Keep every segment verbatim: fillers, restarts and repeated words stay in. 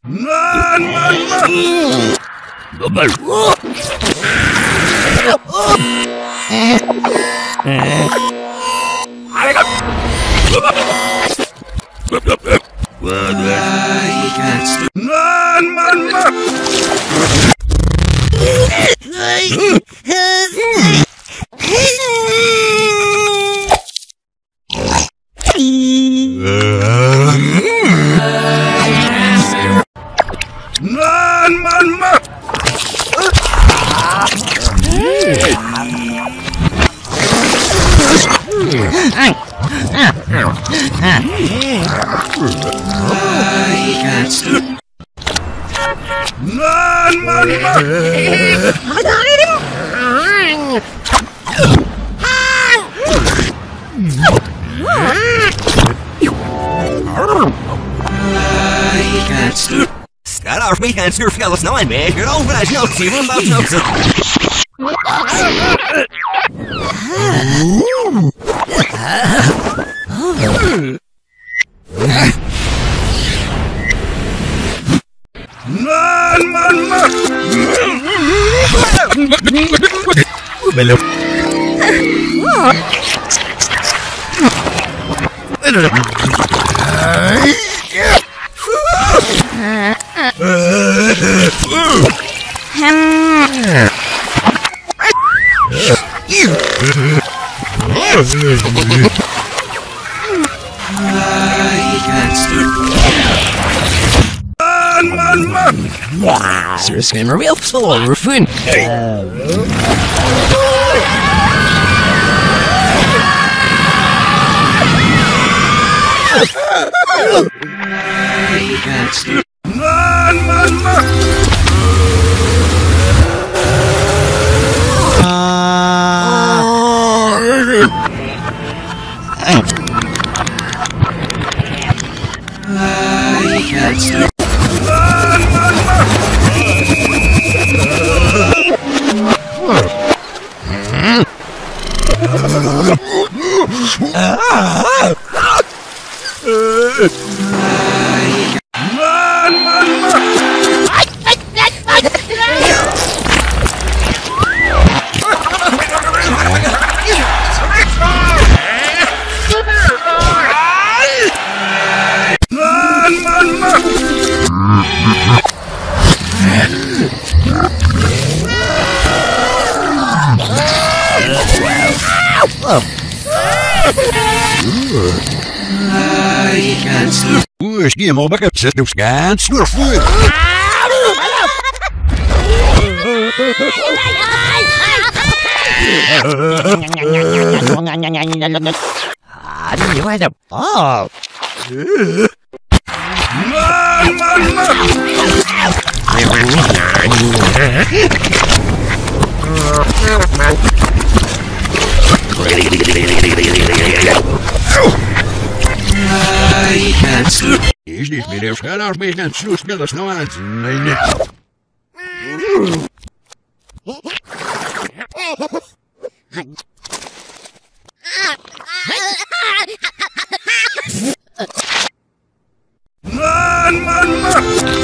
Nein, Mann, Mann! Nein, Mann, Mann! Nein, Mann, Mann! Nein, Mann, Mann! Start off me and surf yellow snow and make it over as no see one about no. Nein, Mann, Mann! Mann, Mann! Sir Scammer real soul refrain. Nein, Mann, Mann! Oeh, ski hem al bakken. Zet nog scan. Snurf voor. Ah, die was hem. Oh. Nein, Mann, Mann! Is niet meer de schade als mij gaan snoespelen snel aan. Nee, nee. Nein, Mann, Mann!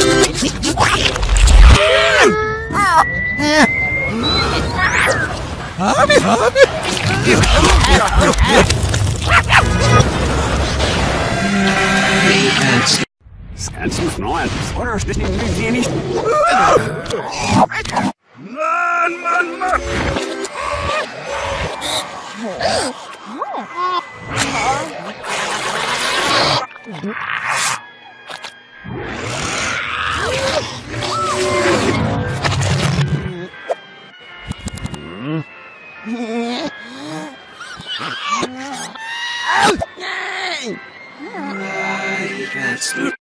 Abi, abi. Ganz im Neuen. Oder steht in mir nicht. Nein, Mann, Mann! I can't sleep.